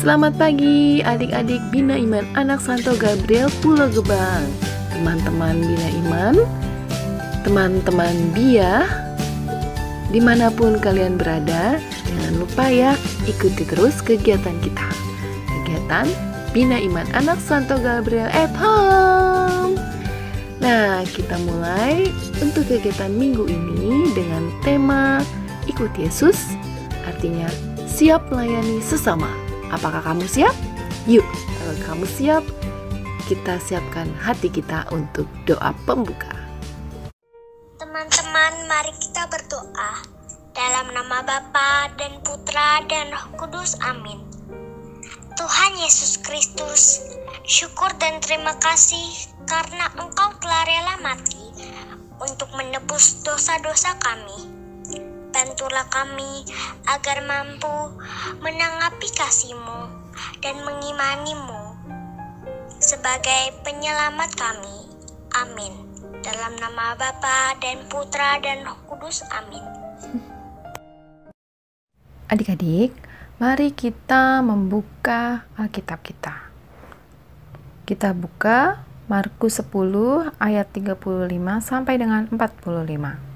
Selamat pagi adik-adik Bina Iman Anak Santo Gabriel Pulau Gebang. Teman-teman Bina Iman, teman-teman Bia, dimanapun kalian berada, jangan lupa ya ikuti terus kegiatan kita. Kegiatan Bina Iman Anak Santo Gabriel at Home. Nah, kita mulai untuk kegiatan minggu ini dengan tema Ikut Yesus, artinya siap melayani sesama. Apakah kamu siap? Yuk, kalau kamu siap, kita siapkan hati kita untuk doa pembuka. Teman-teman, mari kita berdoa. Dalam nama Bapa dan Putra dan Roh Kudus, amin. Tuhan Yesus Kristus, syukur dan terima kasih karena Engkau telah rela mati untuk menebus dosa-dosa kami. Bantulah kami agar mampu menanggapi kasih-Mu dan mengimani-Mu sebagai penyelamat kami. Amin. Dalam nama Bapa dan Putra dan Roh Kudus, amin. Adik-adik, mari kita membuka Alkitab kita. Kita buka Markus 10 ayat 35 sampai dengan 45.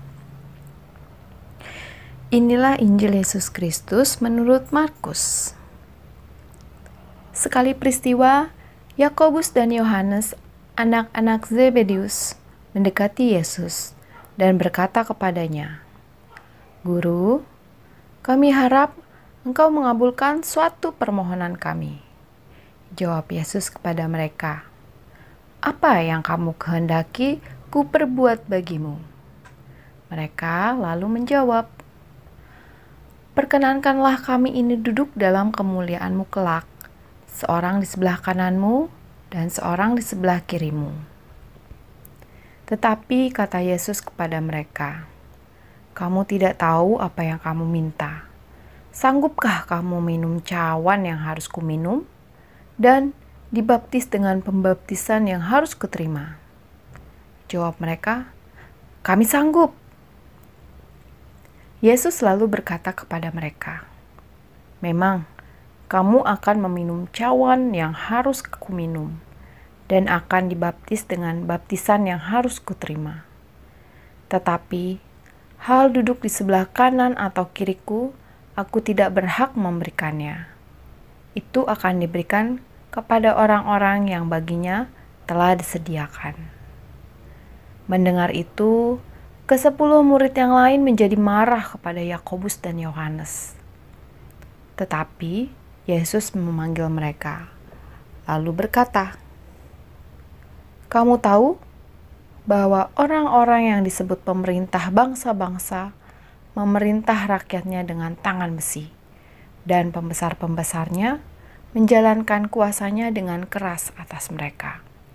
Inilah Injil Yesus Kristus menurut Markus. Sekali peristiwa, Yakobus dan Yohanes, anak-anak Zebedeus, mendekati Yesus dan berkata kepadanya, "Guru, kami harap Engkau mengabulkan suatu permohonan kami." Jawab Yesus kepada mereka, "Apa yang kamu kehendaki ku perbuat bagimu?" Mereka lalu menjawab, "Perkenankanlah kami ini duduk dalam kemuliaan-Mu kelak, seorang di sebelah kanan-Mu dan seorang di sebelah kiri-Mu." Tetapi kata Yesus kepada mereka, "Kamu tidak tahu apa yang kamu minta. Sanggupkah kamu minum cawan yang harus kuminum dan dibaptis dengan pembaptisan yang harus kuterima?" Jawab mereka, "Kami sanggup." Yesus lalu berkata kepada mereka, "Memang kamu akan meminum cawan yang harus kuminum dan akan dibaptis dengan baptisan yang harus kuterima. Tetapi hal duduk di sebelah kanan atau kiriku, aku tidak berhak memberikannya. Itu akan diberikan kepada orang-orang yang baginya telah disediakan." Mendengar itu, ke-10 murid yang lain menjadi marah kepada Yakobus dan Yohanes. Tetapi Yesus memanggil mereka, lalu berkata, "Kamu tahu bahwa orang-orang yang disebut pemerintah bangsa-bangsa memerintah rakyatnya dengan tangan besi, dan pembesar-pembesarnya menjalankan kuasanya dengan keras atas mereka.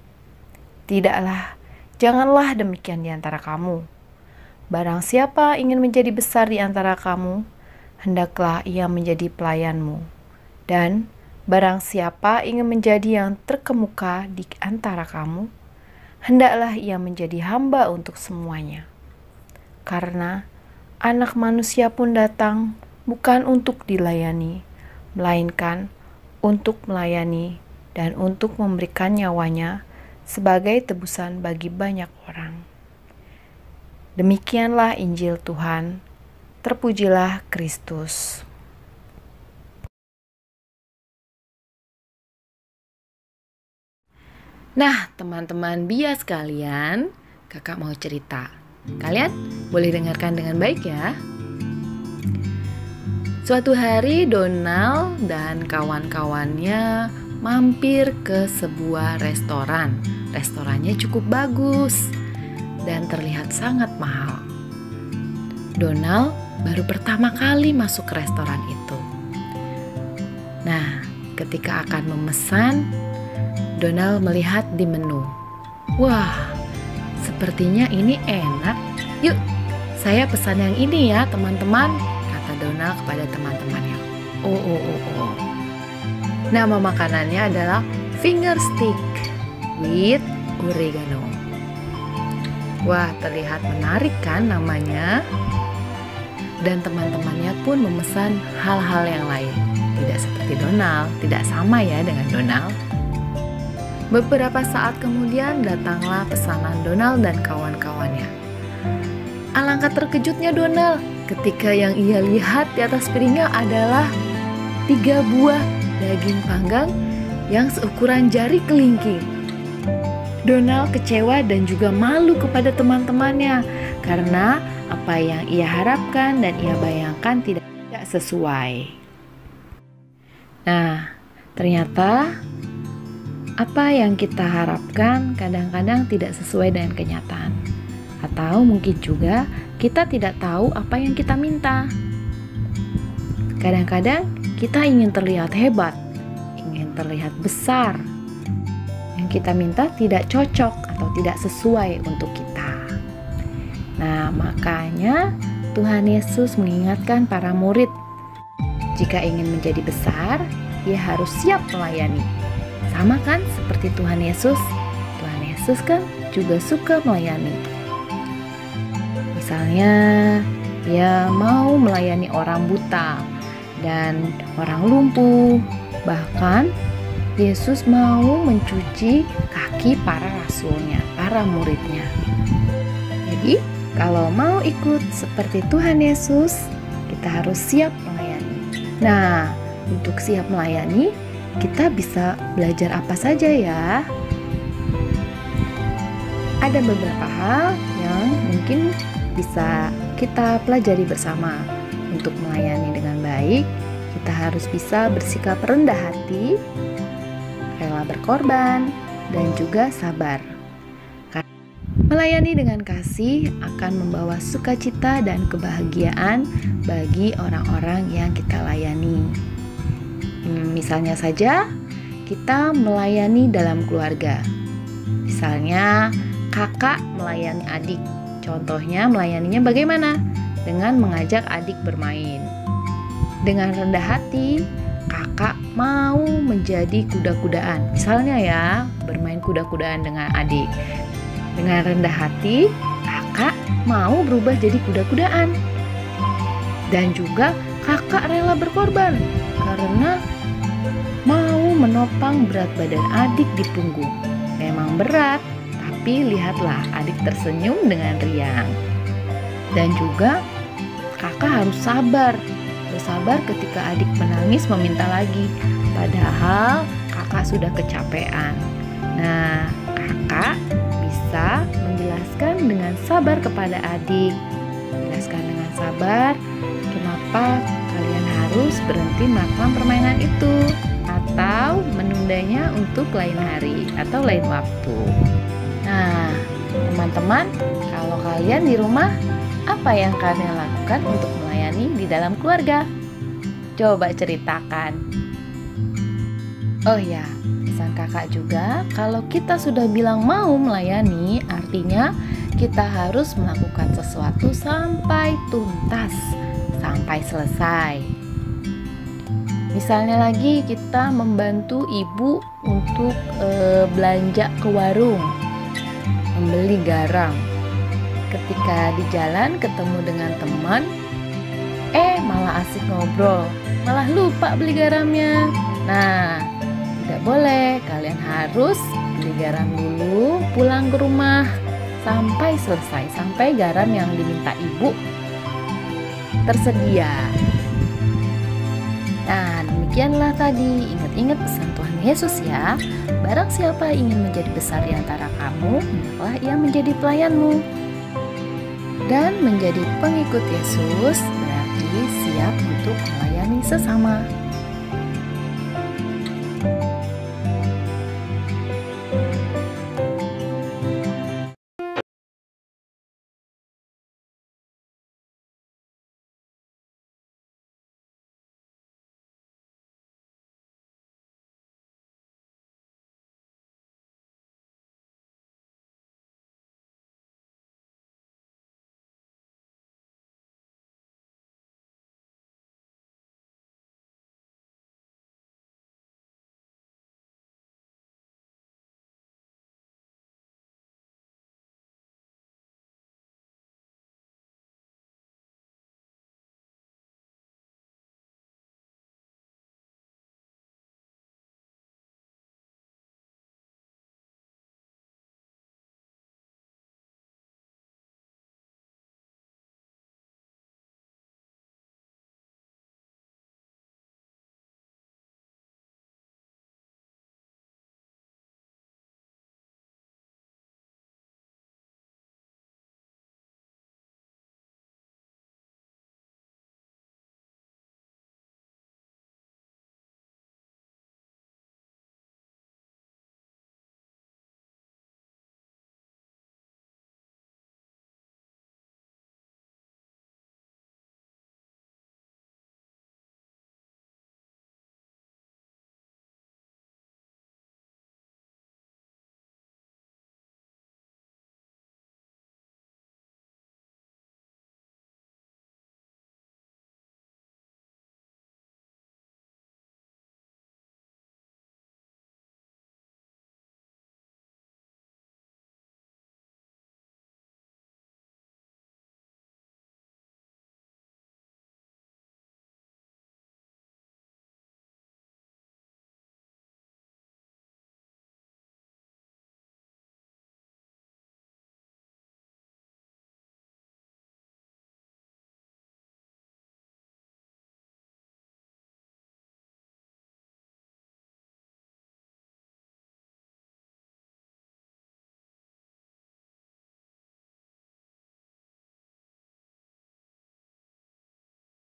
Janganlah demikian di antara kamu. Barang siapa ingin menjadi besar di antara kamu, hendaklah ia menjadi pelayanmu. Dan barang siapa ingin menjadi yang terkemuka di antara kamu, hendaklah ia menjadi hamba untuk semuanya. Karena Anak Manusia pun datang bukan untuk dilayani, melainkan untuk melayani dan untuk memberikan nyawanya sebagai tebusan bagi banyak orang." Demikianlah Injil Tuhan. Terpujilah Kristus. Nah, teman-teman Bia sekalian, kakak mau cerita. Kalian boleh dengarkan dengan baik ya. Suatu hari Donald dan kawan-kawannya mampir ke sebuah restoran. Restorannya cukup bagus dan terlihat sangat mahal. Donald baru pertama kali masuk ke restoran itu. Nah, ketika akan memesan, Donald melihat di menu. "Wah, sepertinya ini enak. Yuk, saya pesan yang ini ya, teman-teman," kata Donald kepada teman-temannya. Oh. Nama makanannya adalah finger stick with oregano. Wah, terlihat menarik kan namanya? Dan teman-temannya pun memesan hal-hal yang lain. tidak seperti Donald, tidak sama ya dengan Donald. Beberapa saat kemudian datanglah pesanan Donald dan kawan-kawannya. Alangkah terkejutnya Donald ketika yang ia lihat di atas piringnya adalah 3 buah daging panggang yang seukuran jari kelingking. Donald kecewa dan juga malu kepada teman-temannya karena apa yang ia harapkan dan ia bayangkan tidak sesuai. Nah, ternyata apa yang kita harapkan kadang-kadang tidak sesuai dengan kenyataan. Atau mungkin juga kita tidak tahu apa yang kita minta. Kadang-kadang kita ingin terlihat hebat, ingin terlihat besar. Yang kita minta tidak cocok atau tidak sesuai untuk kita. Nah, makanya Tuhan Yesus mengingatkan para murid, jika ingin menjadi besar, ia harus siap melayani. Sama kan seperti Tuhan Yesus? Tuhan Yesus kan juga suka melayani. Misalnya, dia mau melayani orang buta dan orang lumpuh. Bahkan, Yesus mau mencuci kaki para rasulnya, para muridnya. Jadi, kalau mau ikut seperti Tuhan Yesus, kita harus siap melayani. Nah, untuk siap melayani, kita bisa belajar apa saja ya? Ada beberapa hal yang mungkin bisa kita pelajari bersama. Untuk melayani dengan baik, kita harus bisa bersikap rendah hati, rela berkorban, dan juga sabar. Melayani dengan kasih akan membawa sukacita dan kebahagiaan bagi orang-orang yang kita layani. Misalnya saja, kita melayani dalam keluarga. Misalnya, kakak melayani adik. Contohnya melayaninya bagaimana? Dengan mengajak adik bermain. Dengan rendah hati, kakak mau menjadi kuda-kudaan. Misalnya ya, bermain kuda-kudaan dengan adik. Dengan rendah hati, kakak mau berubah jadi kuda-kudaan. Dan juga kakak rela berkorban karena mau menopang berat badan adik di punggung. Memang berat, tapi lihatlah adik tersenyum dengan riang. Dan juga kakak harus sabar. Bersabar ketika adik menangis meminta lagi. Padahal kakak sudah kecapean. Nah, kakak bisa menjelaskan dengan sabar kepada adik. Jelaskan dengan sabar kenapa kalian harus berhenti melakukan permainan itu atau menundanya untuk lain hari atau lain waktu. Nah, teman-teman, kalau kalian di rumah, apa yang kalian lakukan untuk melayani di dalam keluarga? Coba ceritakan. Oh ya, pesan kakak juga, kalau kita sudah bilang mau melayani, artinya kita harus melakukan sesuatu sampai tuntas, sampai selesai. Misalnya lagi kita membantu ibu untuk belanja ke warung, membeli garam. Ketika di jalan ketemu dengan teman, malah asik ngobrol, malah lupa beli garamnya. Nah, tidak boleh, kalian harus beli garam dulu, pulang ke rumah sampai selesai, sampai garam yang diminta ibu tersedia. Nah, demikianlah tadi, ingat-ingat pesan Tuhan Yesus ya. Barang siapa ingin menjadi besar di antara kamu, hendaklah ia menjadi pelayanmu. Dan menjadi pengikut Yesus berarti siap untuk melayani sesama.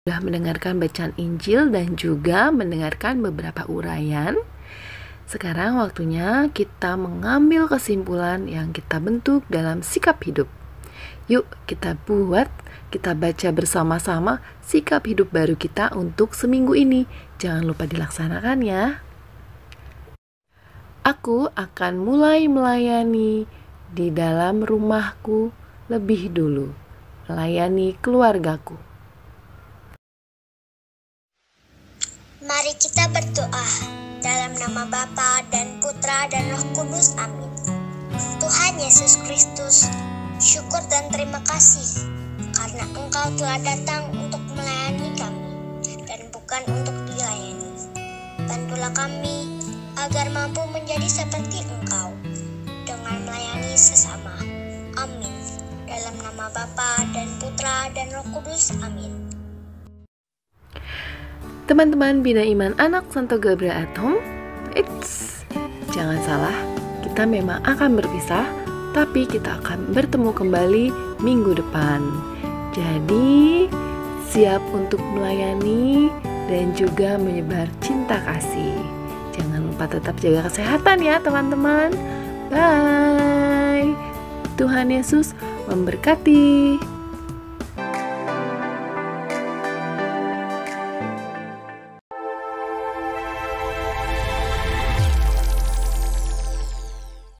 Sudah mendengarkan bacaan Injil dan juga mendengarkan beberapa uraian. Sekarang waktunya kita mengambil kesimpulan yang kita bentuk dalam sikap hidup. Yuk kita baca bersama-sama sikap hidup baru kita untuk seminggu ini. Jangan lupa dilaksanakan ya. Aku akan mulai melayani di dalam rumahku lebih dulu, melayani keluargaku. Mari kita berdoa dalam nama Bapa dan Putra dan Roh Kudus. Amin. Tuhan Yesus Kristus, syukur dan terima kasih karena Engkau telah datang untuk melayani kami dan bukan untuk dilayani. Bantulah kami agar mampu menjadi seperti Engkau dengan melayani sesama. Amin. Dalam nama Bapa dan Putra dan Roh Kudus. Amin. Teman-teman Bina Iman Anak Santo Gabriel Atom, jangan salah, kita memang akan berpisah, tapi kita akan bertemu kembali minggu depan. Jadi, siap untuk melayani dan juga menyebar cinta kasih. Jangan lupa tetap jaga kesehatan ya teman-teman. Bye. Tuhan Yesus memberkati.